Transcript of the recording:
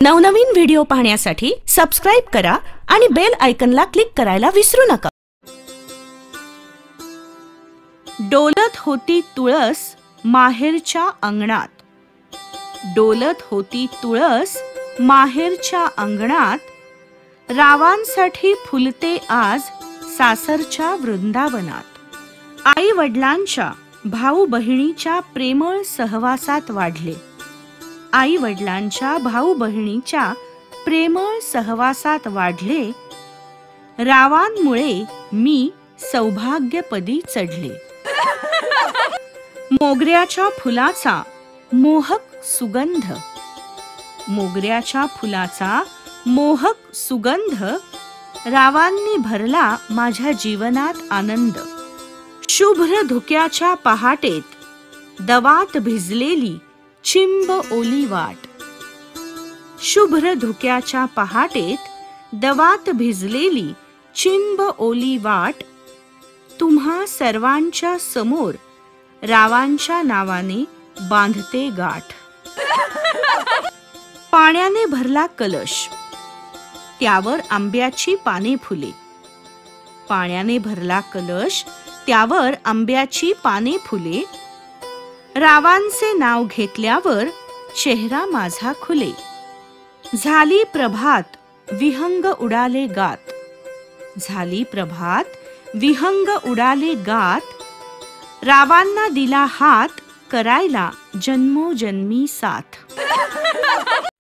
नवनवीन व्हिडिओ पाहण्यासाठी सबस्क्राइब करा आणि बेल आयकॉनला क्लिक करायला विसरू नका। डोलत होती तुळस माहेरच्या अंगणात, डोलत होती तुळस माहेरच्या अंगणात, रावांसाठी फुलते आज सासरच्या वृंदावनात। आई वडिलांच्या भाऊ बहिणीच्या प्रेमळ सहवासात वाढले, आई वडिलांच्या भाऊ बहिणीच्या प्रेमळ सहवासात वाढले, रावांमुळे मी सौभाग्यपदी चढले। मोगऱ्याच्या फुलाचा मोहक सुगंध, मोगऱ्याच्या फुलाचा मोहक सुगंध, रावांनी भरला माझ्या जीवनात आनंद। शुभ्र धुक्याच्या पहाटेत दवात भिजलेली चिंब ओली वाट, शुभ्र धुक्याच्या पहाटेत दवात भिजलेली चिंब ओली वाट, तुम्हा सर्वांच्या समोर रावांच्या नावाने बांधते गाठ। पाण्याने भरला कलश, त्यावर आंब्याची पाने फुले, पाण्याने भरला कलश, त्यावर आंब्याची पाने फुले, रावांचे नाव घेतल्यावर चेहरा माझा खुले। झाली प्रभात विहंग उडाले गात, झाली प्रभात विहंग उडाले गात, रावांना दिला हात करायला जन्मोजन्मी साथ।